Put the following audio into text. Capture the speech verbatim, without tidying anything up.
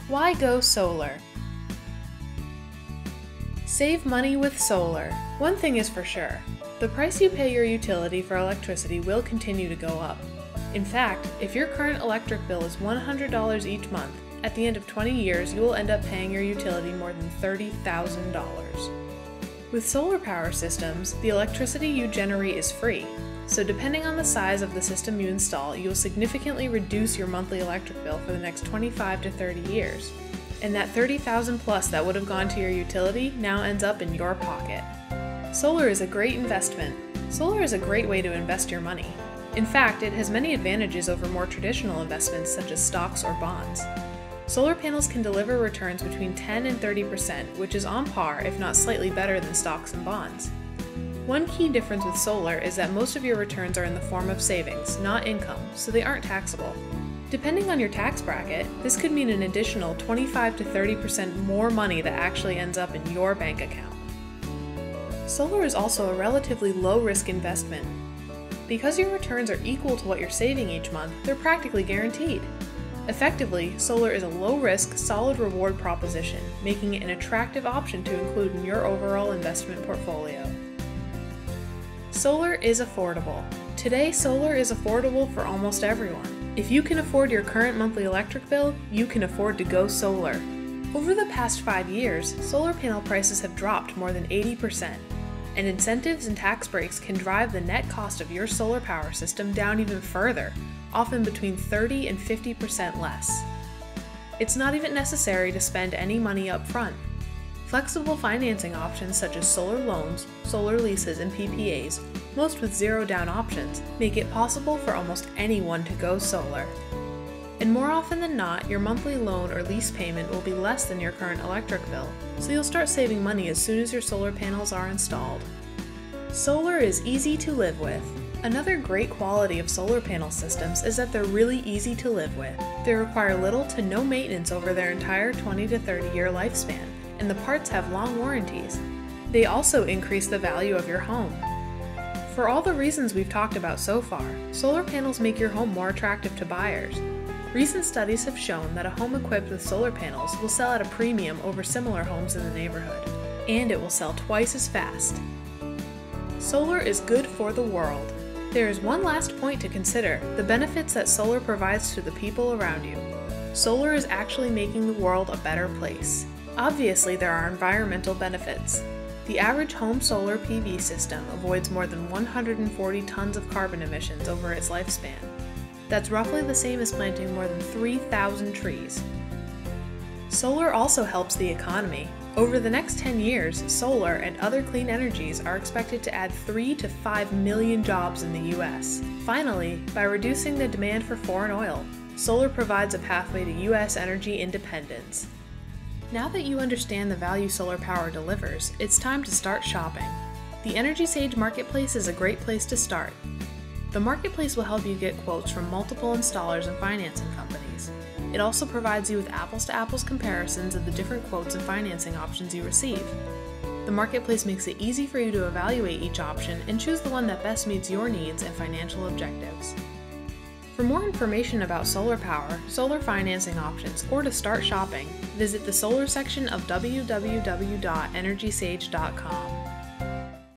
Why go solar? Save money with solar. One thing is for sure, the price you pay your utility for electricity will continue to go up. In fact, if your current electric bill is one hundred dollars each month, at the end of twenty years you will end up paying your utility more than thirty thousand dollars. With solar power systems, the electricity you generate is free, so depending on the size of the system you install, you'll significantly reduce your monthly electric bill for the next twenty-five to thirty years. And that thirty thousand dollars plus that would have gone to your utility now ends up in your pocket. Solar is a great investment. Solar is a great way to invest your money. In fact, it has many advantages over more traditional investments such as stocks or bonds. Solar panels can deliver returns between ten and thirty percent, which is on par, if not slightly better than stocks and bonds. One key difference with solar is that most of your returns are in the form of savings, not income, so they aren't taxable. Depending on your tax bracket, this could mean an additional twenty-five to thirty percent more money that actually ends up in your bank account. Solar is also a relatively low-risk investment. Because your returns are equal to what you're saving each month, they're practically guaranteed. Effectively, solar is a low-risk, solid reward proposition, making it an attractive option to include in your overall investment portfolio. Solar is affordable. Today, solar is affordable for almost everyone. If you can afford your current monthly electric bill, you can afford to go solar. Over the past five years, solar panel prices have dropped more than eighty percent, and incentives and tax breaks can drive the net cost of your solar power system down even further, often between thirty and fifty percent less. It's not even necessary to spend any money up front. Flexible financing options such as solar loans, solar leases, and P P As, most with zero down options, make it possible for almost anyone to go solar. And more often than not, your monthly loan or lease payment will be less than your current electric bill, so you'll start saving money as soon as your solar panels are installed. Solar is easy to live with. Another great quality of solar panel systems is that they're really easy to live with. They require little to no maintenance over their entire twenty to thirty year lifespan, and the parts have long warranties. They also increase the value of your home. For all the reasons we've talked about so far, solar panels make your home more attractive to buyers. Recent studies have shown that a home equipped with solar panels will sell at a premium over similar homes in the neighborhood, and it will sell twice as fast. Solar is good for the world. There is one last point to consider: the benefits that solar provides to the people around you. Solar is actually making the world a better place. Obviously, there are environmental benefits. The average home solar P V system avoids more than one hundred forty tons of carbon emissions over its lifespan. That's roughly the same as planting more than three thousand trees. Solar also helps the economy. Over the next ten years, solar and other clean energies are expected to add three to five million jobs in the U S. Finally, by reducing the demand for foreign oil, solar provides a pathway to U S energy independence. Now that you understand the value solar power delivers, it's time to start shopping. The EnergySage Marketplace is a great place to start. The Marketplace will help you get quotes from multiple installers and financing companies. It also provides you with apples-to-apples comparisons of the different quotes and financing options you receive. The Marketplace makes it easy for you to evaluate each option and choose the one that best meets your needs and financial objectives. For more information about solar power, solar financing options, or to start shopping, visit the solar section of w w w dot energy sage dot com.